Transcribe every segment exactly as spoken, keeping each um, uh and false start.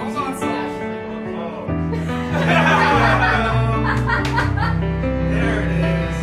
There it is.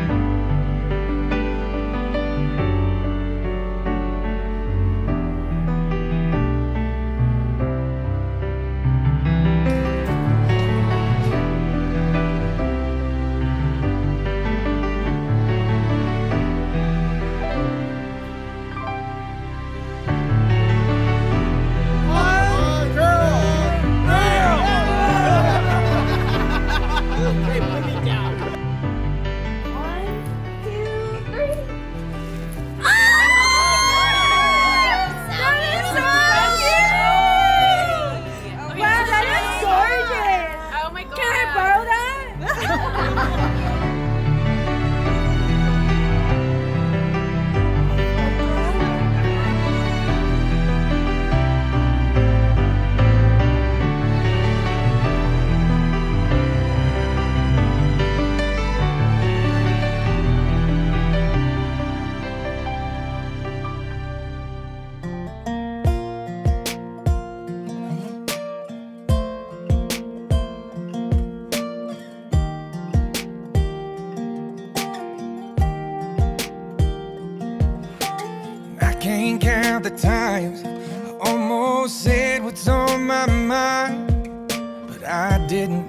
Can't count the times I almost said what's on my mind, but I didn't.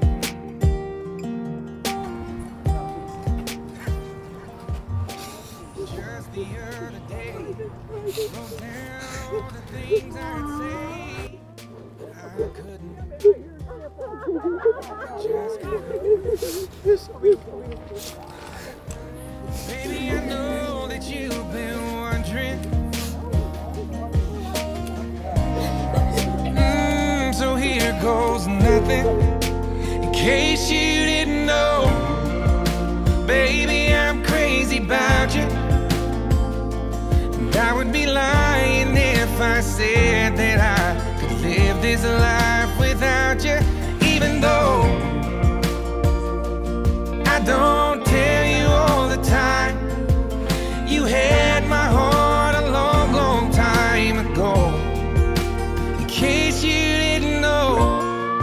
Just the other day, wrote down the things I'd say, but I couldn't. Just couldn't. Baby, I know that you've been wondering. So here goes nothing, in case you didn't know. Baby, I'm crazy about you, and I would be lying if I said that I could live this life without you. Even though I don't tell you all the time, you had my heart a long, long time ago. In case you didn't know.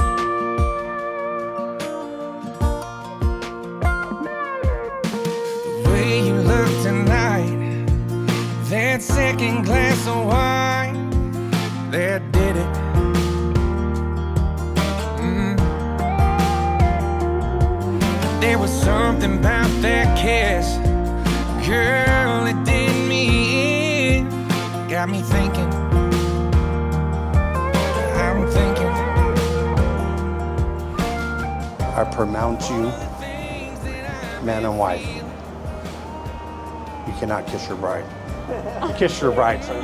The way you look tonight, that second glass of wine, that did it. Mm. There was something about that kiss, girl, it did me in. Got me thinking, I'm thinking. I pronounce you man and wife. You cannot kiss your bride. Kiss your bride, son.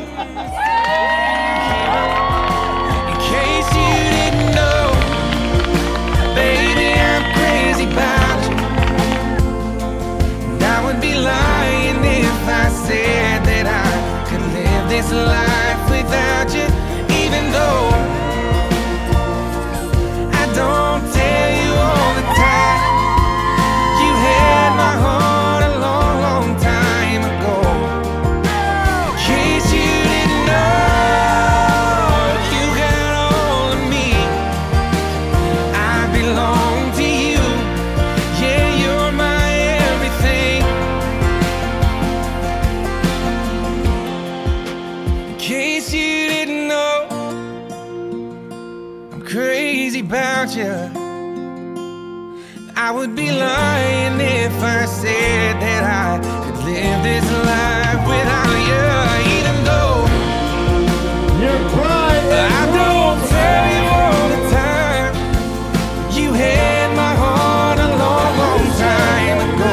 In case you didn't know, baby, I'm crazy about you, and I would be lying if I said that I could live this life without you. Even though I don't tell you all the time, you had my heart a long, long time ago. In case you didn't know, you got all of me. I belong to you. Yeah, you're my everything. In case you didn't know, I'm crazy about you. I would be lying if I said that I could live this life without you. Even though Your pride I don't tell you all the time, you had my heart a long, long time ago.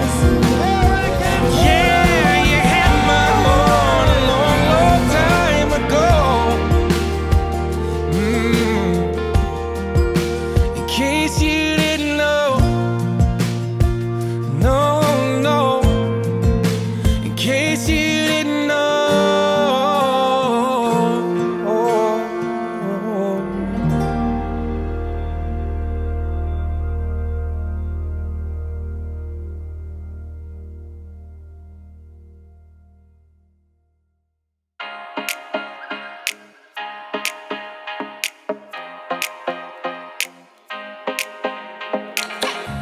Yeah, you had my heart a long, long time ago. Mm. In case you didn't know, no, no,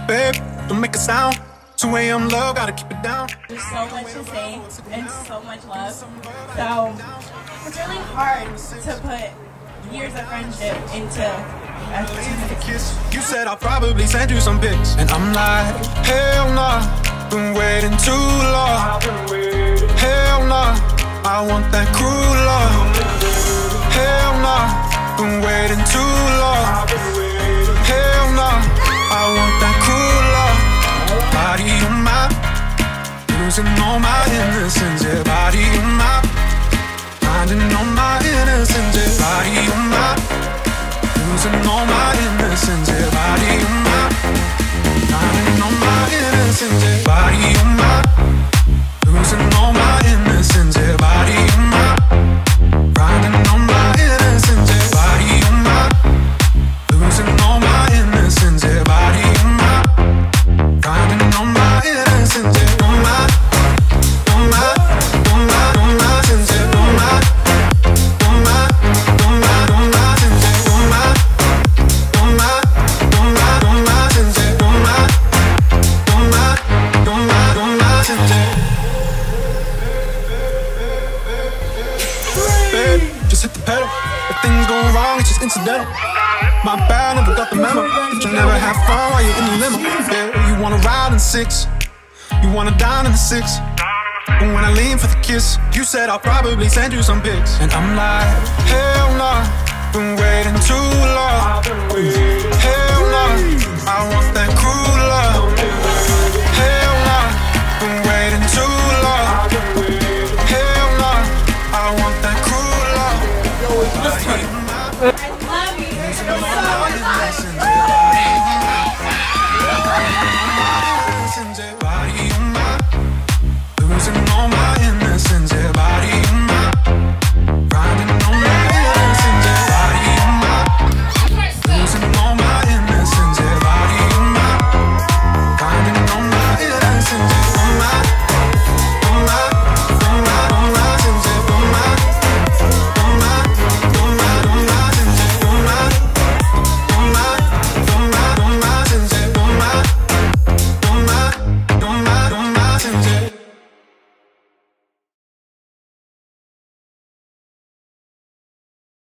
Babe, don't make a sound. two A M love, gotta keep it down. There's so much to say and so much love. So it's really hard to put years of friendship into a kiss. You said I'll probably send you some pics, and I'm like, hell nah, been waiting too long. Hell nah, I want that cruel love. Hell nah, been waiting too long. Hell nah, I want that cruel love. Body on my, losing all my innocence. Yeah, body on my, finding all my innocence. Yeah, body on my, losing all my innocence. Yeah, body on my, finding all my innocence. Yeah, body on my, losing all my innocence. Yeah, body on my, finding all my innocence. Yeah, body on my, losing all my innocence. Yeah, body on my, finding all my innocence. Yeah, on my, on my, on my, on my sins. Yeah, on my, on my, on my, on my sins. Yeah, on my, on my, on my, on my sins. Yeah, on my, on my, on my, on my sins. Yeah. Babe, just hit the pedal. If things go wrong, it's just incidental. My bad, never got the memo. But you never have fun while you're in the limo. Yeah, you wanna ride in six, you wanna dine in the six. And when I lean for the kiss, you said I'll probably send you some pics, and I'm like, hell nah, been waiting too long. Hell nah, I want that cruel